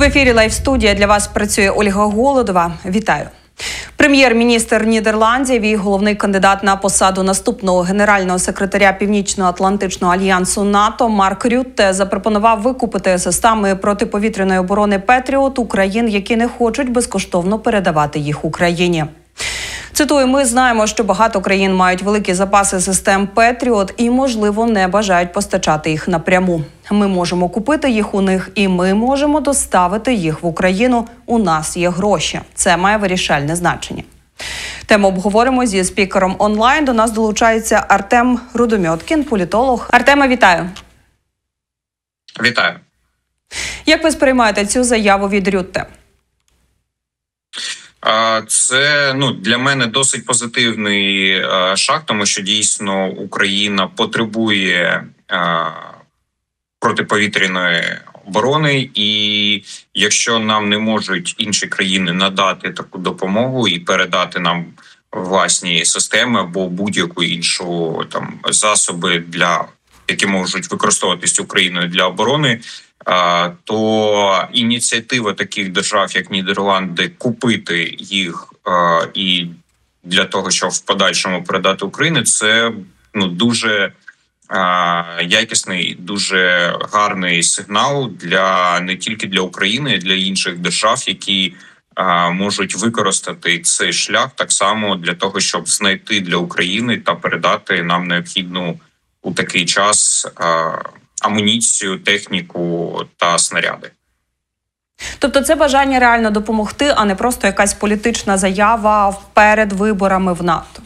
В ефірі «Лайв-студія» для вас працює Ольга Голодова. Вітаю. Прем'єр-міністр Нідерландів і головний кандидат на посаду наступного генерального секретаря Північно-Атлантичного альянсу НАТО Марк Рютте запропонував викупити системи протиповітряної оборони «Петріот» у країн, які не хочуть безкоштовно передавати їх Україні. Цитую, ми знаємо, що багато країн мають великі запаси систем «Петріот» і, можливо, не бажають постачати їх напряму. Ми можемо купити їх у них і ми можемо доставити їх в Україну. У нас є гроші. Це має вирішальне значення. Тему обговоримо зі спікером онлайн. До нас долучається Артем Рудомьоткін, політолог. Артеме, вітаю. Вітаю. Як ви сприймаєте цю заяву від Рютте? Це для мене досить позитивний шаг, тому що дійсно Україна потребує протиповітряної оборони, і якщо нам не можуть інші країни надати таку допомогу і передати нам власні системи або будь-яку іншу засоби, які можуть використовуватись Україною для оборони, то ініціатива таких держав, як Нідерланди, купити їх і для того, щоб в подальшому передати Україні, це дуже якісний, дуже гарний сигнал не тільки для України, а й для інших держав, які можуть використати цей шлях так само для того, щоб знайти для України та передати нам необхідну у такий час амуніцію, техніку та снаряди. Тобто це бажання реально допомогти, а не просто якась політична заява перед виборами в НАТО?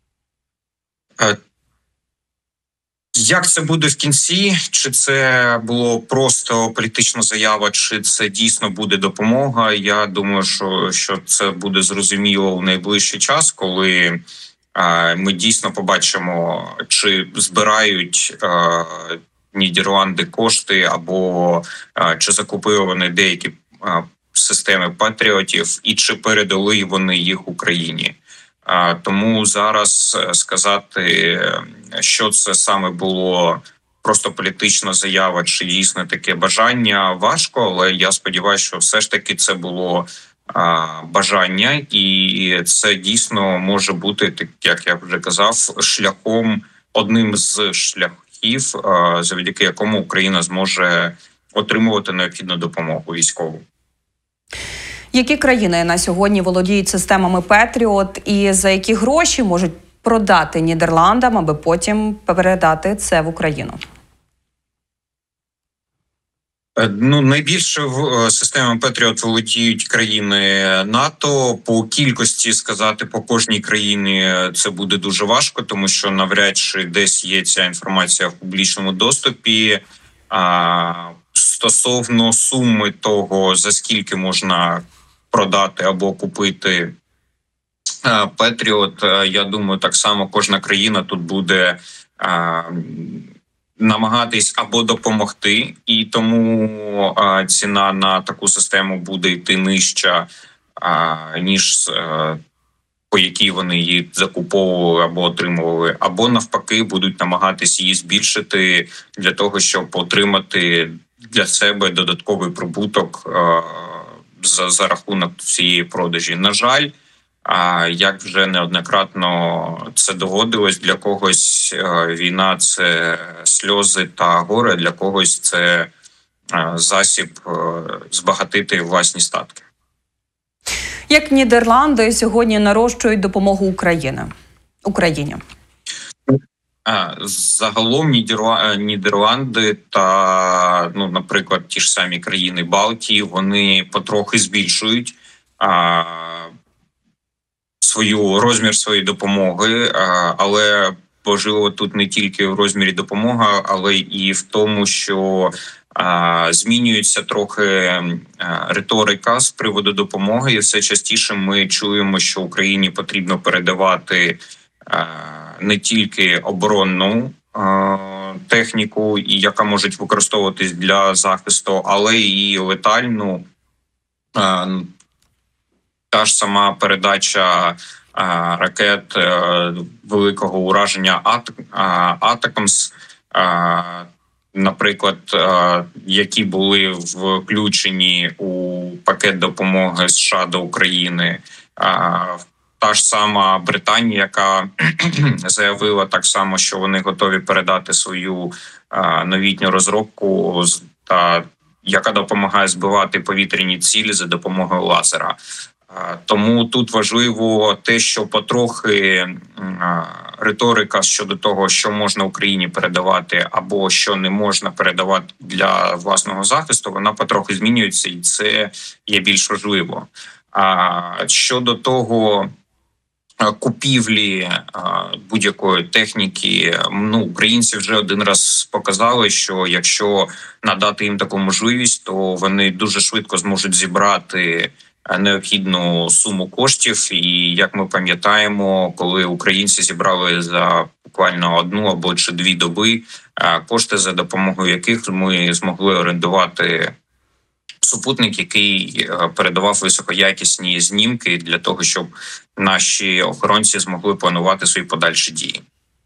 Як це буде в кінці? Чи це було просто політична заява, чи це дійсно буде допомога? Я думаю, що це буде зрозуміло в найближчий час, коли ми дійсно побачимо, чи збирають Нідерланди кошти, або чи закупили вони деякі системи патріотів, і чи передали вони їх Україні. Тому зараз сказати, що це саме було просто політична заява, чи дійсно таке бажання, важко, але я сподіваюся, що все ж таки це було бажання, і це дійсно може бути, як я вже казав, одним з шляхів, завдяки якому Україна зможе отримувати необхідну допомогу військову. Які країни на сьогодні володіють системами «Петріот» і за які гроші можуть продати Нідерландам, аби потім передати це в Україну? Найбільше системами «Петріот» володіють країни НАТО. По кількості сказати по кожній країні це буде дуже важко, тому що навряд чи десь є ця інформація в публічному доступі. Стосовно суми того, за скільки можна продати або купити «Петріот», я думаю, так само кожна країна тут буде намагатись або допомогти, і тому ціна на таку систему буде йти нижча, ніж по якій вони її закуповували або отримували, або навпаки будуть намагатись її збільшити для того, щоб отримати для себе додатковий прибуток за рахунок цієї продажі. На жаль, як вже неоднократно це доводилось, для когось війна – це сльози та горе, для когось це засіб збагатити власні статки. Як Нідерланди сьогодні нарощують допомогу Україні? Загалом Нідерланди та, наприклад, ті ж самі країни Балтії, вони потрохи збільшують розмір своєї допомоги, але важливо тут не тільки в розмірі допомоги, але і в тому, що змінюється трохи риторика з приводу допомоги, і все частіше ми чуємо, що Україні потрібно передавати не тільки оборонну техніку, яка може використовуватись для захисту, але і летальну. Та ж сама передача ракет великого ураження «Атакамс» наприклад, які були включені у пакет допомоги США до України. Та ж сама Британія, яка заявила так само, що вони готові передати свою новітню розробку, та яка допомагає збивати повітряні цілі за допомогою лазера. Тому тут важливо те, що потрохи риторика щодо того, що можна Україні передавати або що не можна передавати для власного захисту, вона потрохи змінюється, і це є більш важливо. А щодо того, купівлі будь-якої техніки, українці вже один раз показали, що якщо надати їм таку можливість, то вони дуже швидко зможуть зібрати необхідну суму коштів. І як ми пам'ятаємо, коли українці зібрали за буквально 1 або 2 доби кошти, за допомогою яких ми змогли орендувати супутник, який передавав високоякісні знімки для того, щоб наші охоронці змогли планувати свої подальші дії.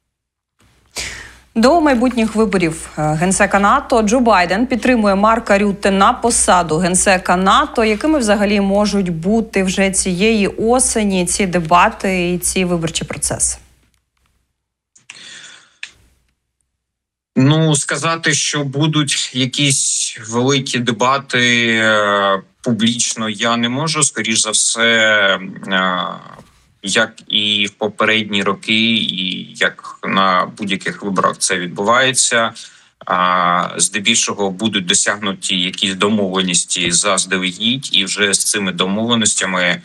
До майбутніх виборів генсека НАТО Джо Байден підтримує Марка Рютте на посаду генсека НАТО. Якими взагалі можуть бути вже цієї осені ці дебати і ці виборчі процеси? Сказати, що будуть якісь великі дебати публічно я не можу. Скоріш за все, як і в попередні роки, і як на будь-яких виборах це відбувається, здебільшого будуть досягнуті якісь домовленості заздалегідь, і вже з цими домовленостями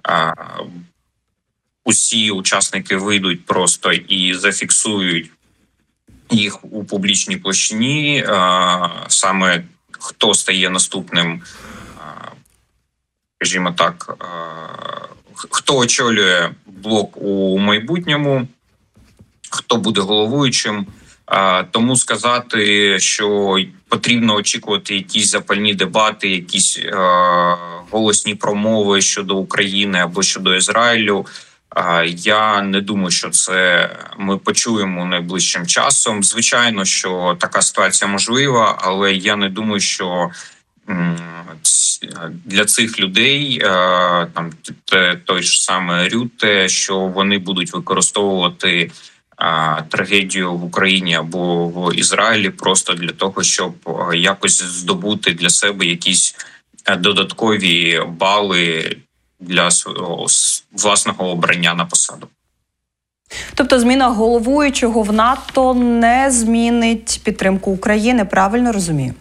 усі учасники вийдуть просто і зафіксують їх у публічній площині, саме хто стає наступним, скажімо так, хто очолює блок у майбутньому, хто буде головуючим. Тому сказати, що потрібно очікувати якісь запальні дебати, якісь голосні промови щодо України або щодо Ізраїлю, я не думаю, що це ми почуємо найближчим часом. Звичайно, що така ситуація можлива, але я не думаю, що для цих людей, там той ж саме Рютте, що вони будуть використовувати трагедію в Україні або в Ізраїлі просто для того, щоб якось здобути для себе якісь додаткові бали для свого власного обрання на посаду. Тобто зміна головуючого в НАТО не змінить підтримку України, правильно розумію?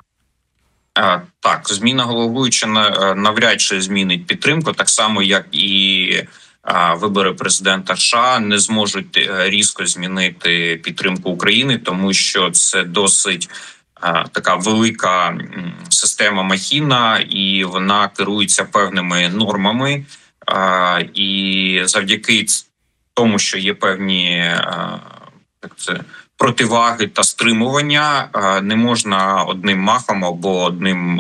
Так, зміна головуючого навряд чи змінить підтримку, так само, як і вибори президента США не зможуть різко змінити підтримку України, тому що це досить така велика система махіна, і вона керується певними нормами. І завдяки тому, що є певні противаги та стримування, не можна одним махом або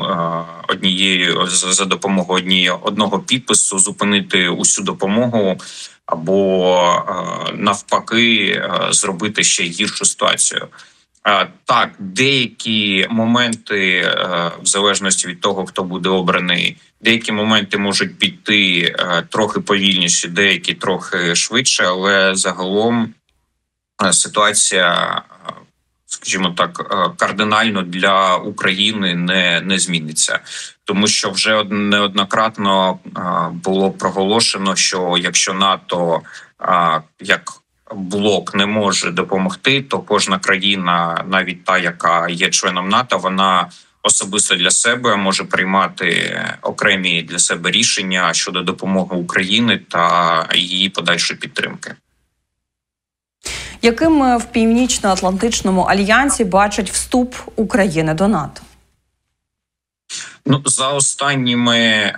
за допомогою одного підпису зупинити усю допомогу або навпаки зробити ще гіршу ситуацію. Так, деякі моменти, в залежності від того, хто буде обраний, деякі моменти можуть піти трохи повільніше, деякі трохи швидше, але загалом ситуація, скажімо так, кардинально для України не зміниться. Тому що вже неоднократно було проголошено, що якщо НАТО як блок не може допомогти, то кожна країна, навіть та, яка є членом НАТО, вона особисто для себе може приймати окремі для себе рішення щодо допомоги України та її подальшої підтримки. Яким в Північно-Атлантичному альянсі бачать вступ України до НАТО? За останніми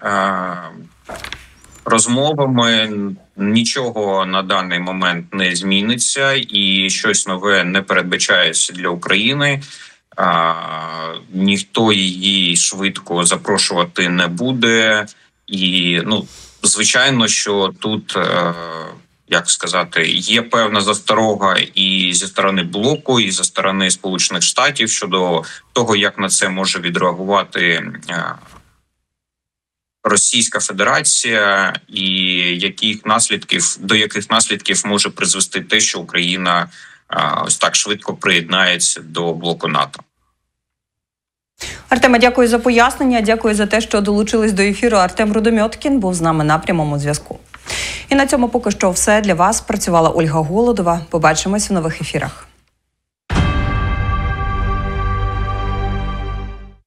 розмовами нічого на даний момент не зміниться і щось нове не передбачається для України. Ніхто її швидко запрошувати не буде. І, звичайно, що тут як сказати, є певна засторога і зі сторони блоку, і зі сторони Сполучених Штатів щодо того, як на це може відреагувати Російська Федерація, і до яких наслідків може призвести те, що Україна ось так швидко приєднається до блоку НАТО. Артеме, дякую за пояснення, дякую за те, що долучились до ефіру. Артем Рудомьоткін був з нами на прямому зв'язку. І на цьому поки що все. Для вас працювала Ольга Голодова. Побачимось у нових ефірах.